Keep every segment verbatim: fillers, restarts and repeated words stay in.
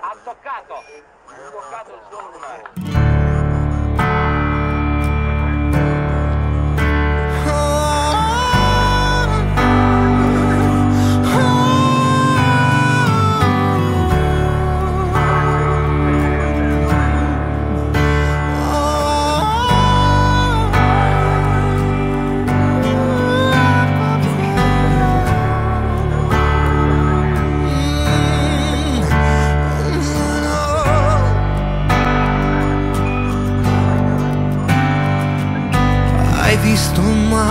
ha toccato, ha toccato il suolo lunare. Hai visto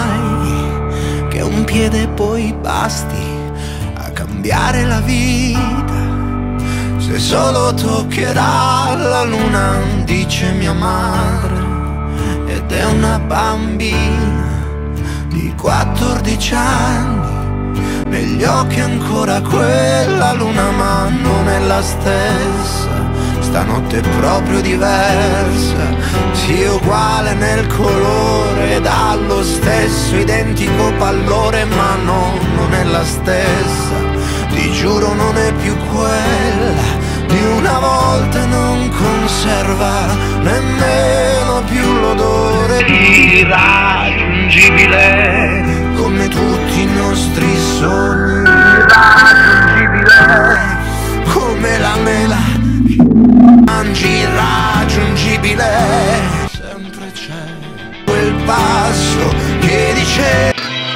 mai che un piede poi basti a cambiare la vita? Se solo toccherà la luna, dice mia madre, ed è una bambina di quattordici anni, negli occhi ancora quella luna ma non è la stessa. Stanotte è proprio diversa, sì uguale nel colore, dà lo stesso identico pallore, ma no, non è la stessa. Ti giuro non è più quella di una volta, non conserva nemmeno più l'odore irraggiungibile, come tutti i nostri sogni, irraggiungibile, come la mela mangi, irraggiungibile. Sempre c'è quel passo che dice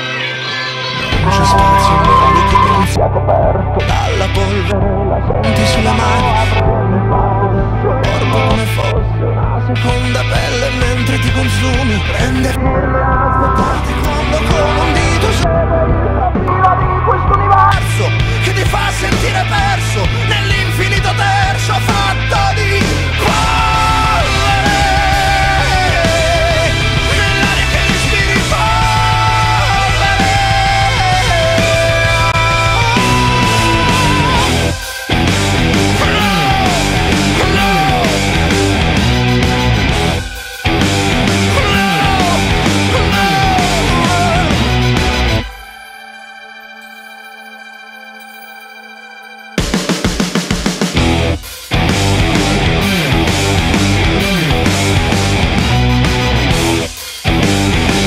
non c'è spazio nel mondo che non sia coperto dalla polvere, la senti sulla mano come parte del tuo corpo, come fosse una seconda pelle mentre ti consumi, prende firme a aspettarti quando con un dito segui la fila di questo universo che ti fa sentire perso nell'infinito terzo fatto di polvere, nell'aria che respiri polvere.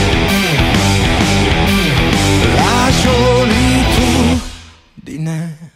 La solitudine